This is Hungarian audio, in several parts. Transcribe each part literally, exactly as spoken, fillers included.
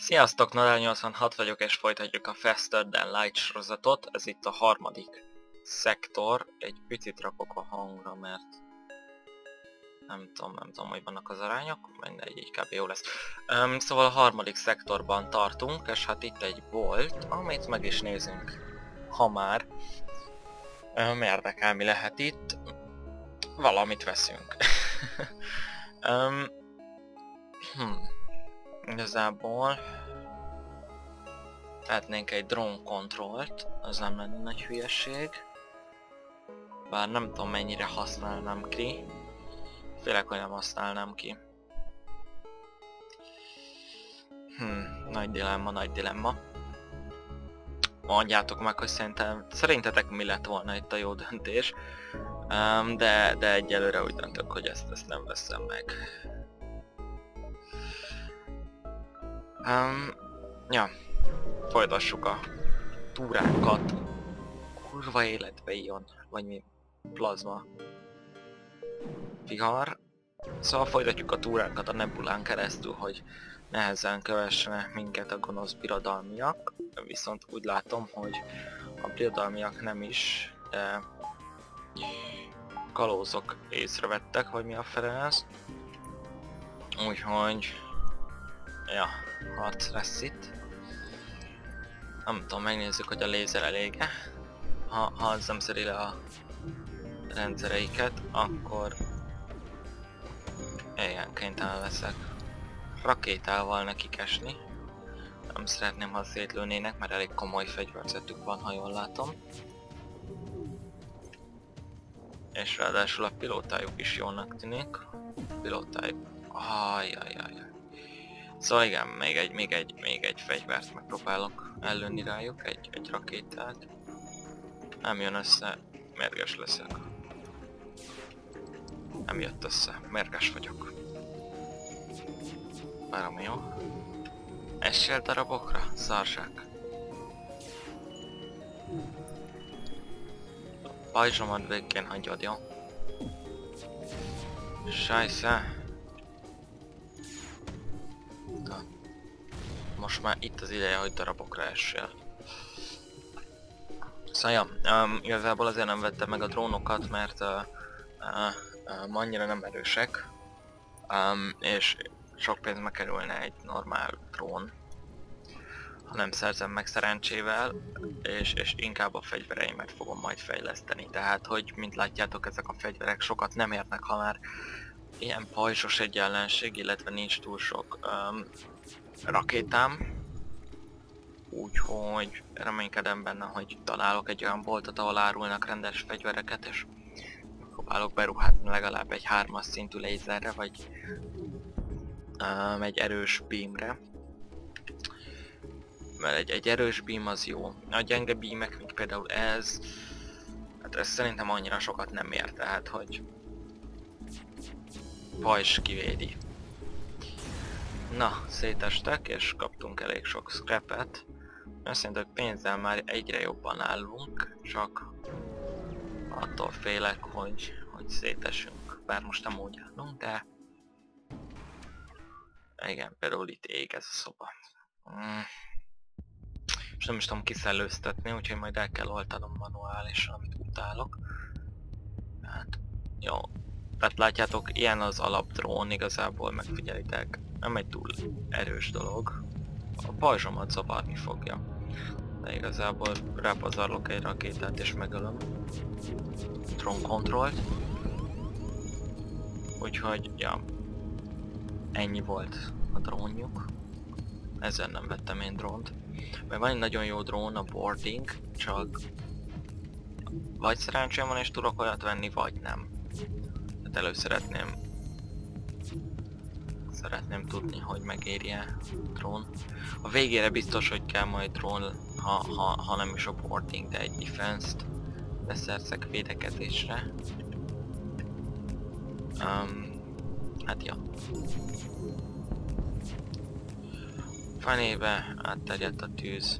Sziasztok, Nadal nyolcvanhat vagyok, és folytatjuk a Faster Than Light sorozatot. Ez itt a harmadik szektor. Egy picit rakok a hangra, mert nem tudom, nem tudom, hogy vannak az arányok, mindegy, így kb. Jó lesz. Um, szóval a harmadik szektorban tartunk, és hát itt egy bolt, amit meg is nézünk, ha már. Um, érdekel, mi lehet itt. Valamit veszünk. um, hmm. Igazából lehetnénk egy drone kontrollt, az nem lenne nagy hülyeség. Bár nem tudom, mennyire használnám ki. Félek, hogy nem használnám ki. Hm, nagy dilemma, nagy dilemma. Mondjátok meg, hogy szerintem, szerintetek mi lett volna itt a jó döntés. Um, de, de egyelőre úgy döntök, hogy ezt, ezt nem veszem meg. Um, ja, folytassuk a túránkat. Kurva életbe jön, vagy mi? Plazma. Vihar. Szóval folytatjuk a túránkat a Nebulán keresztül, hogy nehezen kövessenek minket a gonosz birodalmiak. Viszont úgy látom, hogy a birodalmiak nem is, de kalózok észrevettek, vagy mi a fele ez. Úgyhogy... ja, harc lesz itt. Nem tudom, megnézzük, hogy a lézer elég-e. Ha, ha az nem szedi le a rendszereiket, akkor... igen, kénytelen leszek rakétával nekik esni. Nem szeretném, ha szétlőnének, mert elég komoly fegyverzetük van, ha jól látom. És ráadásul a pilótájuk is jónak tűnik. A pilótájuk... ajjajjaj. Szóval igen, még egy, még egy, még egy fegyvert megpróbálok ellőni rájuk, egy, egy rakétát. Nem jön össze, mérges leszek. Nem jött össze, mérges vagyok. Baromi jó. Essél darabokra, szarság. Pajzsomat végén hagyod, jó? Sajsze. Most már itt az ideje, hogy darabokra essél. Szóval ja, um, igazából azért nem vettem meg a drónokat, mert uh, uh, uh, annyira nem erősek. Um, és sok pénzbe kerülne egy normál drón, ha nem szerzem meg szerencsével, és, és inkább a fegyvereimet fogom majd fejleszteni. Tehát, hogy mint látjátok, ezek a fegyverek sokat nem érnek, ha már ilyen pajzsos egy ellenség, illetve nincs túl sok um, rakétám. Úgyhogy reménykedem benne, hogy találok egy olyan boltot, ahol árulnak rendes fegyvereket, és próbálok beruházni legalább egy hármas szintű lézerre, vagy um, egy erős beamre. Mert egy, egy erős beam az jó. A gyenge beamek, mint például ez, hát ez szerintem annyira sokat nem ér, tehát hogy pajzs kivédi. Na, szétestek, és kaptunk elég sok scrapet. Azt jelenti, hogy pénzzel már egyre jobban állunk, csak attól félek, hogy, hogy szétesünk. Bár most nem úgy állunk, de... igen, például itt ég ez a szoba. Mm. És nem is tudom kiszellőztetni, úgyhogy majd el kell oltanom manuálisan, amit utálok. Hát, jó. Tehát látjátok, ilyen az alapdrón igazából, megfigyelitek. Nem egy túl erős dolog. A pajzsomat zavarni fogja. De igazából rápazarlok egy rakétát és megölöm. Drone controlt. Úgyhogy, ja. Ennyi volt a drónjuk. Ezzel nem vettem én drónt. Mert van egy nagyon jó drón, a boarding, csak... vagy szerencsém van és tudok olyat venni, vagy nem. Hát előbb szeretném... Szeretném tudni, hogy megéri-e drón. A végére biztos, hogy kell majd drón, ha, ha, ha nem is a boarding, de egy defense-t beszerzek védekezésre. Um, hát ja. Fenébe átterjedt a tűz.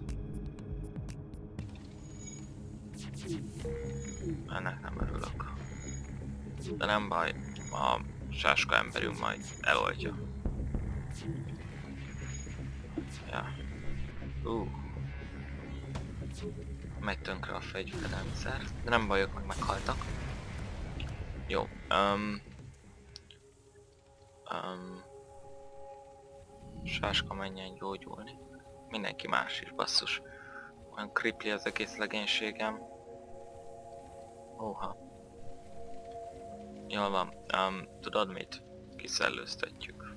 Ennek nem örülök. De nem baj, a sáska emberünk majd eloltja. Ja. Uh. Megy tönkre a fegyverrendszer. De nem bajok, meg meghaltak. Jó. Um, um, Sáska menjen gyógyulni. Mindenki más is, basszus. Olyan kripli az egész legénységem. Óha. Jól van. Um, tudod mit? Kiszellőztetjük.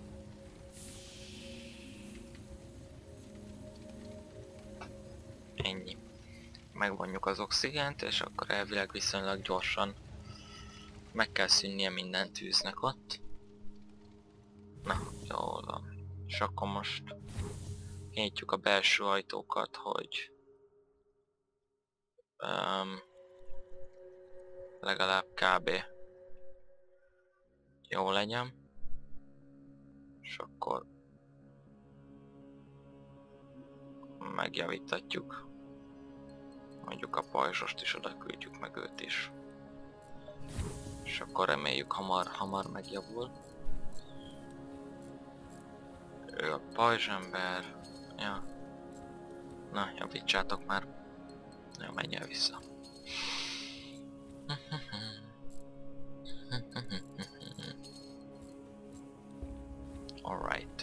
Ennyi. Megvonjuk az oxigént, és akkor elvileg viszonylag gyorsan meg kell szűnnie minden tűznek ott. Na, jól van. És akkor most kinyitjuk a belső ajtókat, hogy um, legalább kb. Jó legyen. És akkor megjavítatjuk. Mondjuk a pajzsost is oda küldjük, meg őt is. És akkor reméljük hamar, hamar megjavul. Ő a pajzsember. Ja. Na, javítsátok már. Ja, menjen vissza. Alright.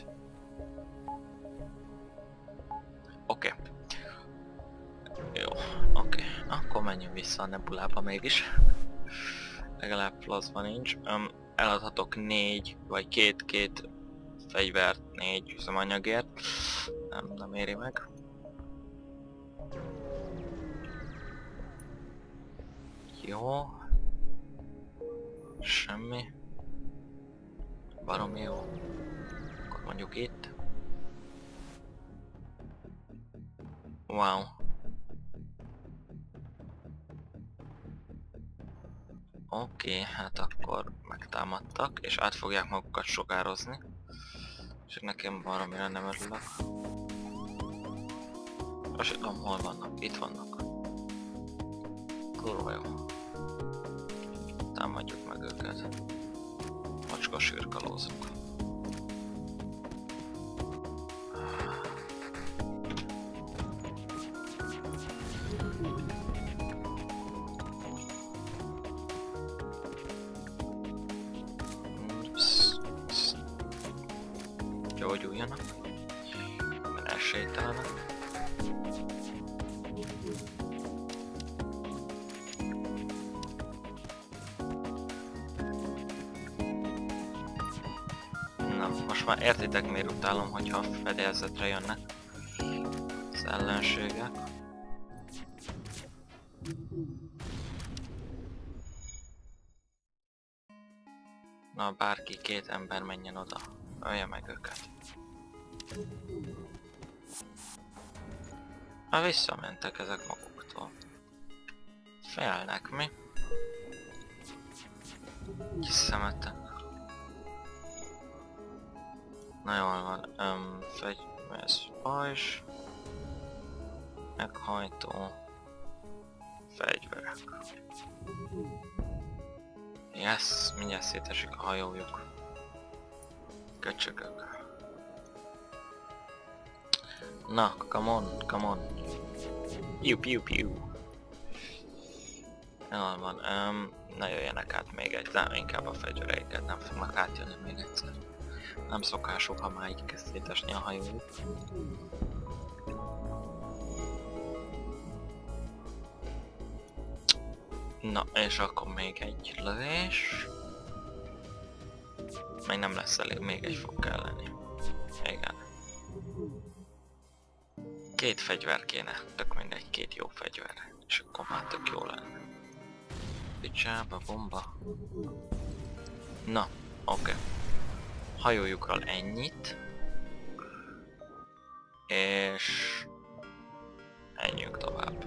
Oké. Okay. Jó, oké. Okay. Akkor menjünk vissza a nebulába mégis. Legalább plazma nincs. Um, eladhatok négy, vagy két-két fegyvert, négy üzemanyagért. Nem, nem éri meg. Jó. Semmi. Baromi jó. Akkor mondjuk itt. Wow. Oké, okay, hát akkor megtámadtak, és át fogják magukat sugározni. És nekem baromira nem örülök. Azt tudom, hol vannak, itt vannak. Kurva jó. Támadjuk meg őket. Macska sírkalózok. Gyógyuljanak. Mert elsétálnak. Na, most már értitek, miért utálom, hogyha fedélzetre jönnek az ellenségek. Na, bárki, két ember menjen oda. Ölje meg őket. Na, visszamentek ezek maguktól. Félnek mi? Kis szemetek. Na jól van, um, fegyver, pajzs, meghajtó, fegyverek. Yes, mindjárt szétesik a hajójuk. Köcsögök. Na, come on, come on. Piu, piu, piu. Jól van, um, ne jöjjenek át még egy, nem, inkább a fegyvereiket nem fognak átjönni még egyszer. Nem szokásuk, ha már így kezd szétesni a hajójuk. Na, és akkor még egy lövés. Még nem lesz elég, még egy fog kell lenni. Igen. Két fegyver kéne, tök mindegy, két jó fegyver. És akkor már tök jó lenne. Picsába, bomba. Na, oké. Okay. Hajójukról ennyit. És... menjünk tovább.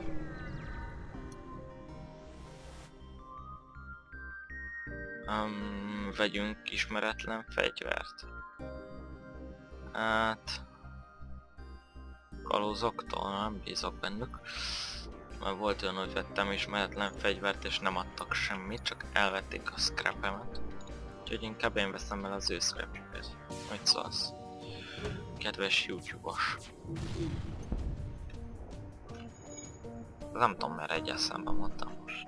Um, vegyünk ismeretlen fegyvert. Hát... kalózoktól nem bízok bennük. Mert volt olyan, hogy vettem ismeretlen fegyvert és nem adtak semmit, csak elvették a scrapemet. Úgyhogy inkább én veszem el az ő scrapjüket. Mit szólsz? Kedves YouTube-os. Nem tudom, mert egy eszembe mondtam most.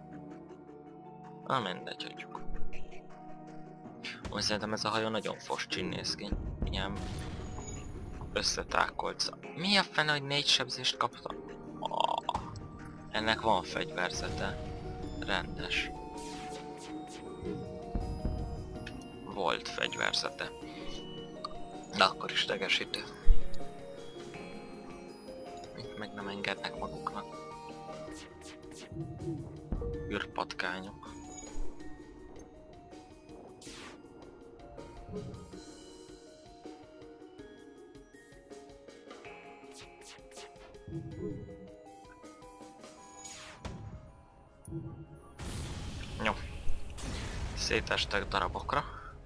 Na mindegy, hagyjuk. Most szerintem ez a hajó nagyon foscsin néz ki. Ilyen összetákolca. Mi a fene, hogy négy sebzést kaptam? Oh, ennek van fegyverzete. Rendes. Volt fegyverzete. De akkor is idegesítő. Itt meg nem engednek maguknak. Űrpatkányok. Jó. Szétestek darabokra.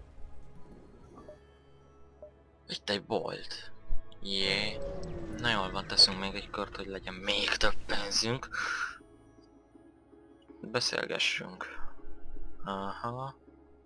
Itt egy bolt. Jé. Yeah. Na jól van, teszünk még egy kört, hogy legyen még több pénzünk. Beszélgessünk. Aha.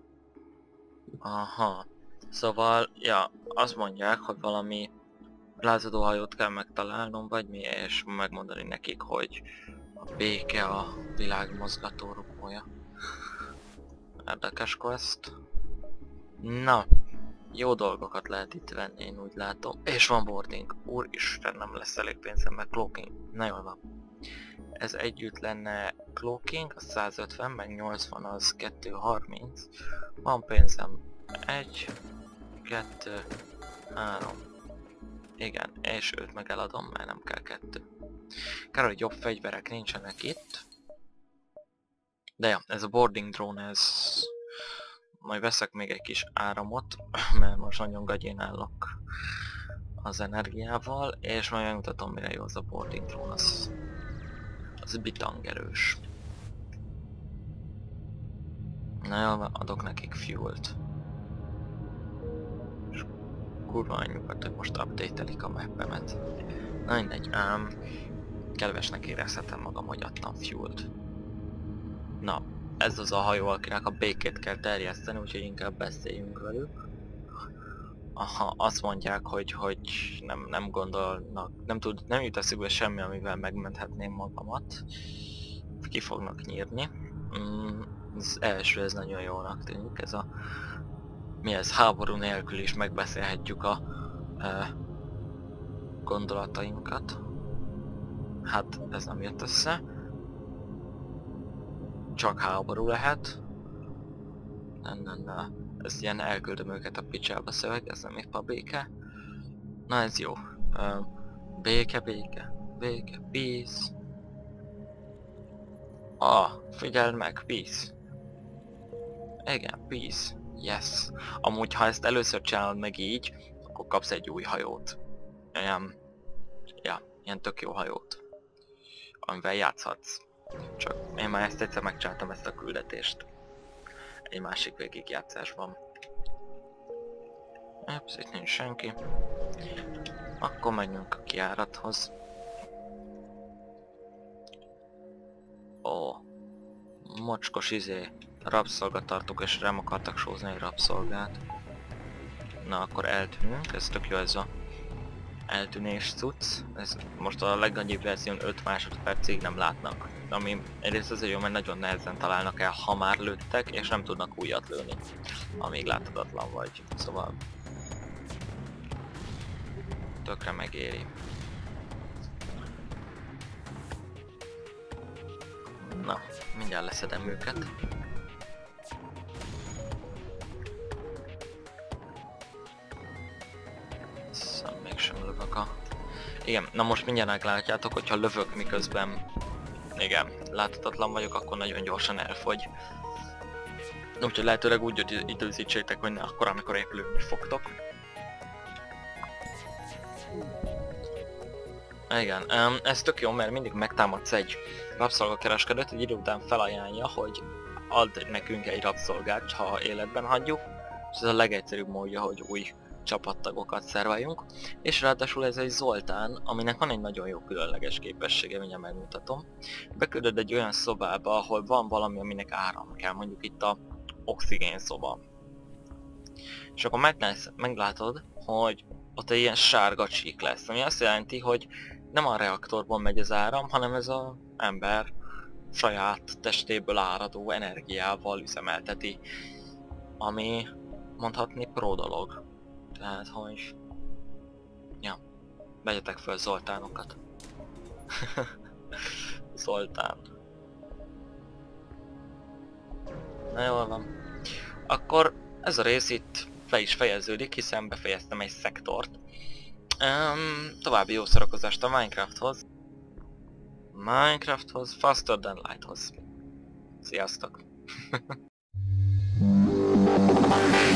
Aha. Szóval, ja, azt mondják, hogy valami lázadó hajót kell megtalálnom, vagy mi, és megmondani nekik, hogy a béke a világ mozgató rugója. Érdekes quest. Na, jó dolgokat lehet itt venni, én úgy látom. És van boarding. Úristen, nem lesz elég pénzem, meg cloaking. Na jól van. Ez együtt lenne cloaking, az százötven, meg nyolcvan, az kétszázharminc. Van pénzem. Egy, kettő, három. Igen, és őt meg eladom, mert nem kell kettő. Kár, hogy jobb fegyverek nincsenek itt. De ja, ez a boarding drone, ez... Majd veszek még egy kis áramot, mert most nagyon gagyén állok az energiával, és majd megmutatom, mire jó az a boarding drone, az... Az bitangerős. Na jó, adok nekik fuelt. És kurva anyukat, hogy most update-elik a mappemet. Na mindegy, ám... Kedvesnek érezhetem magam, hogy adtam fuelt. Na, ez az a hajó, akinek a békét kell terjeszteni, úgyhogy inkább beszéljünk velük. Aha, azt mondják, hogy, hogy nem, nem gondolnak, nem tud, nem jut eszükbe semmi, amivel megmenthetném magamat. Ki fognak nyírni. Mm, az első, ez nagyon jónak tűnik, ez a... Mi ez? Háború nélkül is megbeszélhetjük a... E, gondolatainkat. Hát, ez nem jött össze. Csak háború lehet. Nem, nem, nem. Ez ilyen elküldöm őket a picsába szöveg, ez nem épp a béke. Na ez jó. Uh, béke, béke, béke, peace. Ah, figyeld meg, peace. Igen, peace. Yes. Amúgy ha ezt először csinálod meg így, akkor kapsz egy új hajót. Ilyen... Ja, ilyen tök jó hajót. Amivel játszhatsz. Csak én már ezt egyszer megcsináltam, ezt a küldetést. Egy másik végigjátszásban. Eps, itt nincs senki. Akkor menjünk a kijárathoz. Ó, mocskos izé, rabszolgatartók, és rám akartak sózni egy rabszolgát. Na akkor eltűnünk, ez tök jó, ez a eltűnés cucc. Ez most a legnagyobb verzión öt másodpercig nem látnak. Ami egyrészt azért jó, mert nagyon nehezen találnak el, ha már lőttek, és nem tudnak újat lőni, amíg láthatatlan vagy. Szóval... tökre megéri. Na, mindjárt leszedem őket. Szóval mégsem lövök a... Igen, na most mindjárt meglátjátok, hogyha lövök miközben... Igen, láthatatlan vagyok, akkor nagyon gyorsan elfogy. Úgyhogy lehetőleg úgy időzítsétek, hogy ne akkor, amikor épp lőni fogtok. Igen, um, ez tök jó, mert mindig megtámadsz egy rabszolgakereskedőt, egy idő után felajánlja, hogy ad nekünk egy rabszolgát, ha életben hagyjuk. És ez a legegyszerűbb módja, hogy új csapattagokat szerveljünk. És ráadásul ez egy Zoltán, aminek van egy nagyon jó különleges képessége, mindjárt megmutatom. Beküldöd egy olyan szobába, ahol van valami, aminek áram kell, mondjuk itt a oxigén szoba. És akkor meglátod, hogy ott egy ilyen sárga csík lesz, ami azt jelenti, hogy nem a reaktorból megy az áram, hanem ez az ember saját testéből áradó energiával üzemelteti, ami mondhatni pro dolog. Tehát, hogy... Ja, vegyetek föl Zoltánokat. Zoltán. Na jól van. Akkor ez a rész itt be is fejeződik, hiszen befejeztem egy szektort. Um, további jó szórakozást a Minecrafthoz. Minecrafthoz, Faster Than Lighthoz. Sziasztok!